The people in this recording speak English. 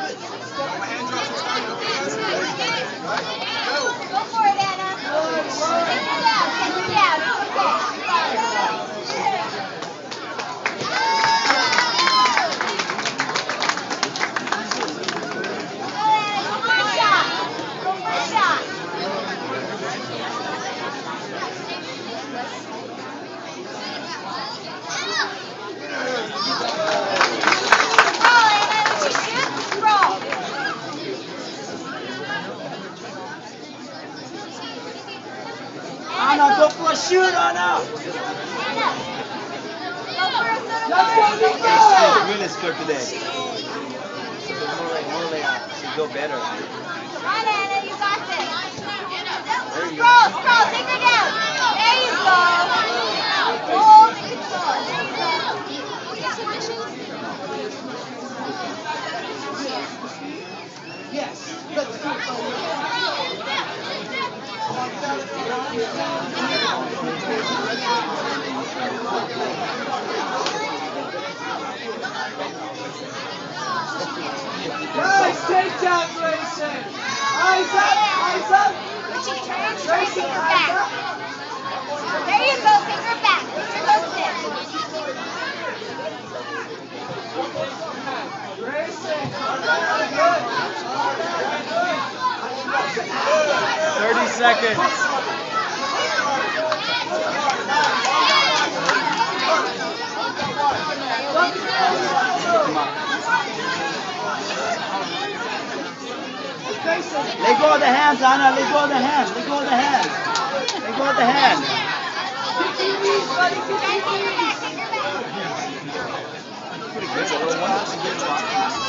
Go for it, Anna. Take her down. Take her down. It's okay. Go, Anna. Go for a shot. Go for a shot. Roll, Anna. When she shoots, roll. Anna, go for a shoot, Anna! Anna, go for a soda Let's go, water. Nico! Really scored today. More like, should go better. Come on, Anna, you got this. Scroll, scroll, take her down. There you go. Hold and control. There you go. Yes, let's go. Nice takedown, Grayson! Eyes up, eyes up! When she turns, try to take her back. There you go, take her back. Take her those tips. Grayson, very good. 30 seconds. Let go of the hands, Anna. Let go of the hands. Let go of the hands. Let go of the hands. Take her back. Pretty good.